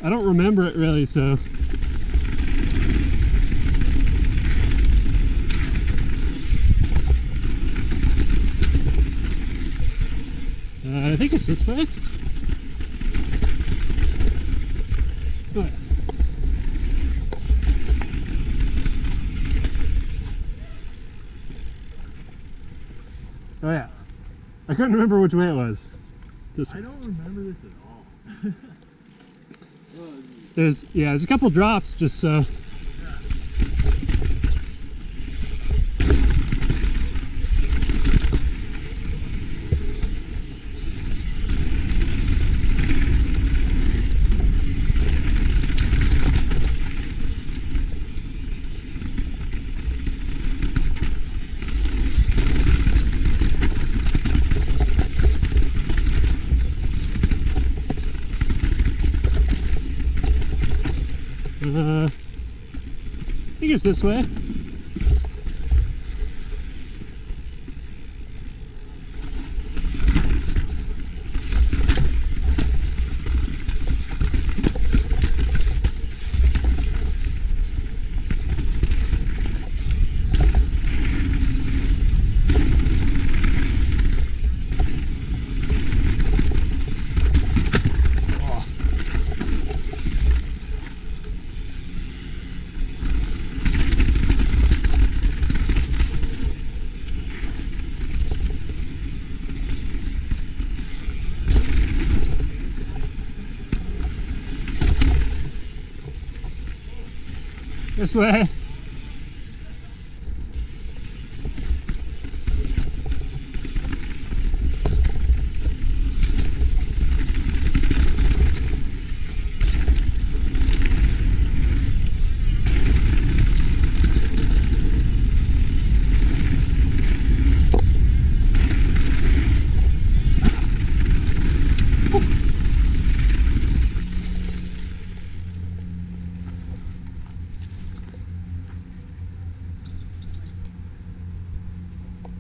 I don't remember it really, so. I think it's this way. Oh, yeah. Oh yeah. I couldn't remember which way it was. This way. I don't remember this at all. There's a couple drops just so. I think it's this way. This way.